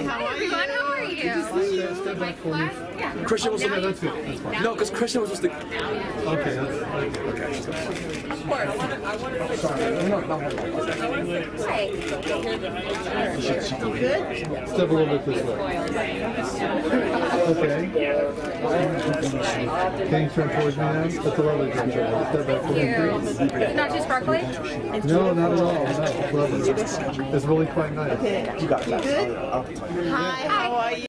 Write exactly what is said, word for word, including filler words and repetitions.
Hi everyone, how are you? Christian was Yeah, the that's good. That's fine. no, because Christian was just the. Okay, that's okay. Of course. Good? Step a little bit this way. Okay. Can you turn towards me now? That's a lovely picture. Step back. Thank you. Is it not too sparkly? No, not at all. No, it's lovely. It's really quite nice. Okay. You got it. Good? Hi, how are you?